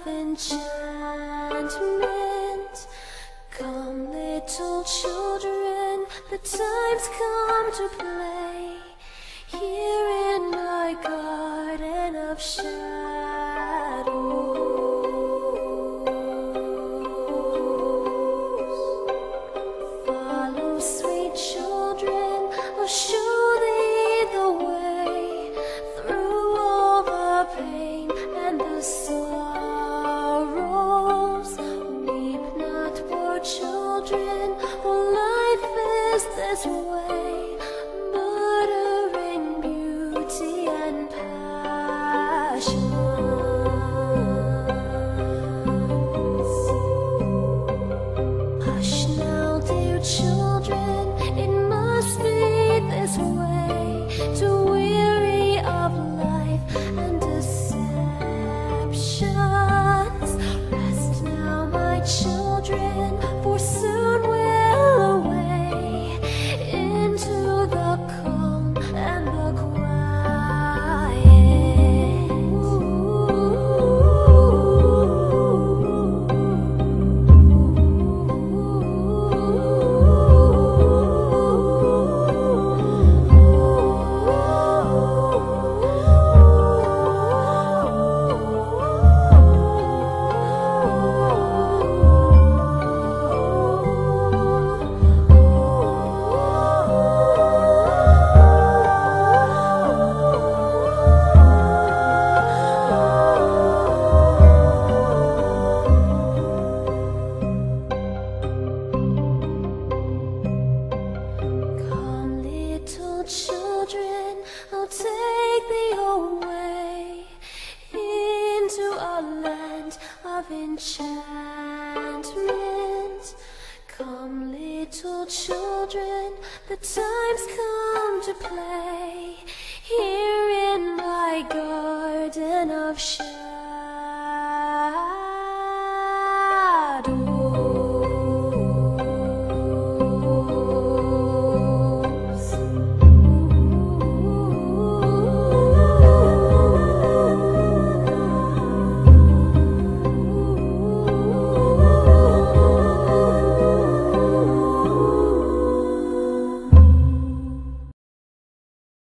enchantment. Come, little children, the time's come to play here in my garden of shadows. Follow, sweet children, I'll show thee the way through all the pain and the sorrows. Weep not, poor children, for life is this way, muttering beauty and passion. Hush now, dear children, it must be this way, to weary of life and deceptions. Rest now, my children, for soon we'll away into the calm and the quiet. Come, little children, I'll take thee away into a land of enchantment. Come, little children, the time's come to play here in my garden of shadows.